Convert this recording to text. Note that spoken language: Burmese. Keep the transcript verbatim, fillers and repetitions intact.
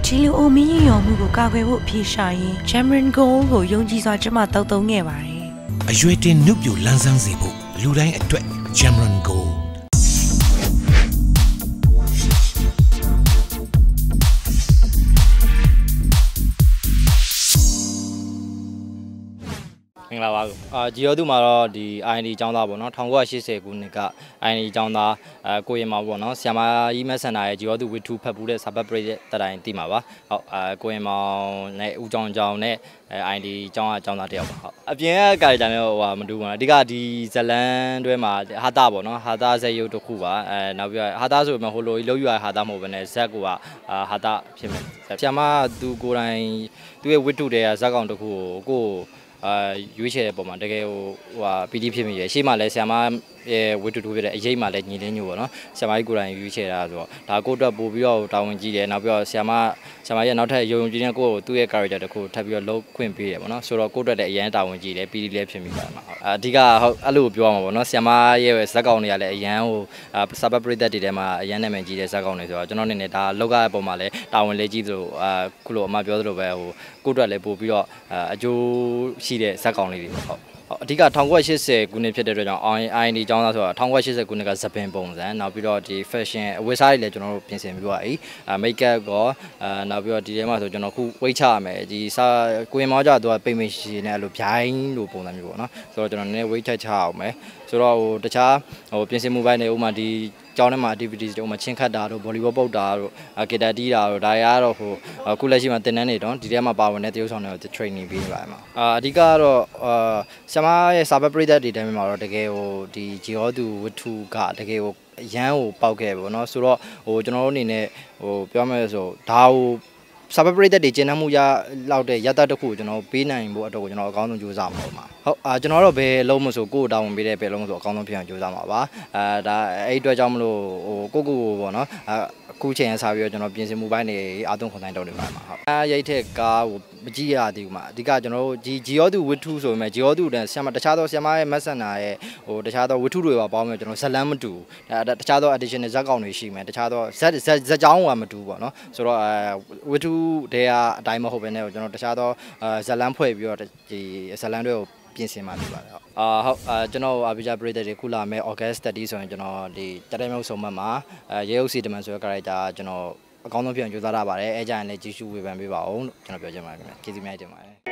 ဒီလိုအိုမင်းရင်ရော်မှုကိုကာကွယ်ဖို့အပြေရှာရင် Cameron Gold ကိုယုံကြည်စွာကျမတောက်သုံးခဲ့ပါတယ်အရွယ်တင်နှုတ်ပြလန်းဆန်းစေဖို့လူတိုင်းအတွက် Cameron Gold မင်္ဂလာပါအာဂျီယောသူမှာတော့ဒီ I N D ကျောင်းသားပေါ့နော်၁၉၈၀ခုနှစ်က I N D ကျောင်းသားအဲကိုရင်မောင်ပေါ့နော်ဆီယမာကြီးမက်ဆန်နာရဲ့ဂျီယောသူဝီထူဖတ်ပူးတဲ့စာပတ်ပရိသတ်တတိုင်းသိမှာပါဟုတ်အဲကိုရင်မောင်နဲ့ဦးကျောင်းကျောင်းနဲ့အဲ I N D ကျောင်းကကျောင်းသားတယောက်ပါဟုတ်အပြင်ကကာရီတာနဲ့ဟိုဟာမတူဘူးနော်အဓိကဒီဇလန်တွဲမှာဟာတာပေါ့နော်ဟာတာဇက်ရုပ်တစ်ခုပါအဲနောက်ပြီးဟာတာဆိုပေမဲ့ဟိုလိုကြီးလုံးယူရဟာတာမဟုတ်ဘဲနဲ့ဇက်ကဟာဟာတာဖြစ်မယ်ဆီယမာသူကိုယ်တိုင်သူ့ရဲ့ဝီထူတဲ့ဇက်ကောင်တစ်ခုကိုကိုအာရွေးချယ်တဲ့ပုံမှာတကယ်ဟိုဟိုဟာပီတီဖြစ်မိတယ်ရှေ့မှာလည်းဆီယမာရဲ့ဝီတူတူဖြစ်တဲ့အရေးမှလည်းညီလင်းညို့ပေါ့နော်ဆီယမာကြီးကိုယ်တိုင်ရွေးချယ်တာဆိုတော့ဒါကိုအတွက်ပို့ပြီးတော့တာဝန်ကြီးတယ်နောက်ပြီးတော့ဆီယမာဆီယမာရဲ့နောက်ထပ်ယုံယုံကြည်တဲ့ကိုယ့်ကိုသူ့ရဲ့ character တစ်ခုထပ်ပြီးတော့လုံးခွင့်ပေးတယ်ပေါ့နော်ဆိုတော့ကိုယ့်အတွက်လည်းအရင်တာဝန်ကြီးတယ်ပီတီလည်းဖြစ်မိပါတယ်မှာဟုတ်အဓိကဟုတ်အဲ့လိုပြောရမှာပေါ့နော်ဆီယမာရဲ့ဇက်ကောင်တွေကလည်းအရန်ဟိုစာပတ်ပရိသတ်တွေထဲမှာအရန်နာမည်ကြီးတဲ့ဇက်ကောင်တွေဆိုတော့ကျွန်တော်အနေနဲ့ဒါလောက်ကပုံမှာလည်းတာဝန်လေးကြီးသလိုအခုလိုအမပြောသလိုပဲဟိုကိုယ့်အတွက်လည်းပို့ပြီးတော့အကျိုးရှိတဲ့ဇက်ကောင်လေးတွေဟုတ်အဓိက၁၉၈၀ခုနှစ်ဖြစ်တဲ့အတွက်ကြောင့် I N D ကျောင်းသားဆိုတာ၁၉၈၀ခုနှစ်ကဇပင်ပုံစံနောက်ပြီးတော့ဒီ fashion အဝတ်စားတွေလည်းကျွန်တော်တို့ပြင်ဆင်ပြီးသွားပြီအဲ make up ကောအဲနောက်ပြီးတော့ဒီထဲမှာဆိုကျွန်တော်ခုဝိတ်ချရမယ်ဒီစာကိုရင်မောကြတော့ပိတ်မိရှိနေအဲ့လိုဗျိုင်းလိုပုံစံမျိုးပေါ့နော်ဆိုတော့ကျွန်တော်နည်းနည်းဝိတ်ထက်ချအောင်မယ်ဆိုတော့ဟိုတခြားဟိုပြင်ဆင်မှုပိုင်းတွေဥမာဒီကျောင်းထဲမှာ activities တွေဥမာချင်းခတ်တာတို့ volleyball ပုတ်တာတို့ဂီတာတီးတာတို့ဒါတွေကတော့ဟိုအခုလက်ရှိမှာတင်တန်းနေတော့ဒီထဲမှာပါဝင်တဲ့တရုပ်ဆောင်တွေကို training ပေးနေပါတယ်မှာအာအဓိကကတော့အာဆရာမရဲ့စာပတ်ပရိသတ်တွေတိုင်းမှာတော့တကယ်ဟိုဒီဂျီယောသူဝတ္ထုကတကယ်ဟိုအရန်ကိုပေါက်ခဲ့ပေါ့နော်ဆိုတော့ဟိုကျွန်တော်တို့အနေနဲ့ဟိုပြောမယ်ဆိုဒါဟိုစာပပရိသတ်တွေကျင်းနှမှုရလောက်တဲ့ရတတစ်ခုကိုကျွန်တော်ပေးနိုင်ဖို့အတွက်ကိုကျွန်တော်အကောင်းဆုံးကြိုးစားမှာပါဟုတ်အာကျွန်တော်တော့ဘယ်လုံးမဆိုကိုယ်တောင်းဝင်ပေးတဲ့ဘယ်လုံးမဆိုအကောင်းဆုံးဖြစ်အောင်ကြိုးစားမှာပါအဲဒါအဲ့အတွက်ကြောင့်မလို့ဟိုကိုကိုကိုပေါ့နော်အခုချိန်ရစားပြီးတော့ကျွန်တော်ပြင်ဆင်မှုပိုင်းတွေအားသုံးခွန်တိုင်းတောင်းနေပါမှာဟုတ်အဲရိတ်ထက်ကားကိုမကြည့်ရသေးဘူးမှာအဓိကကျွန်တော်တို့ဂျီဂျီယောသူဝတ္ထုဆိုပေမဲ့ဂျီယောသူတန်ဆရာမတခြားသောဆရာမရဲ့မက်ဆန်နာရဲ့ဟိုတခြားသောဝတ္ထုတွေပါပေါင်းပြီးကျွန်တော်ဇလန်းမတူအဲတခြားသော additional ဇက်ကောင်တွေရှိမယ်တခြားသောဇက်ဇက်ကြောင်းကမတူပေါ့နော်ဆိုတော့အဲဝတ္ထုတွေကအတိုင်းမဟုတ်ဘဲနဲ့ကျွန်တော်တခြားသောဇလန်းဖွဲ့ပြီးတော့ဒီဇလန်းတွေကိုပြင်ဆင်มาပြပါတယ်ဟုတ်အာဟုတ်အာကျွန်တော်အာဘီဂျာပရိသတ်တွေခုလာမဲ့ August သirtyဆိုရင်ကျွန်တော်ဒီတတိုင်မြောက်ဆုံးမှတ်မှာအဲရဲအုပ်စီတမန်ဆိုတဲ့ character ကျွန်တော်အကောင်းဆုံးဖြစ်အောင်ကြိုးစားရပါတယ်အဲကြရင်လည်းကြည့်ရှုဝေဖန်ပေးပါအောင်လို့ကျွန်တော်ပြောချင်ပါတယ်ခင်ဗျာကျေးဇူးများတင်ပါတယ်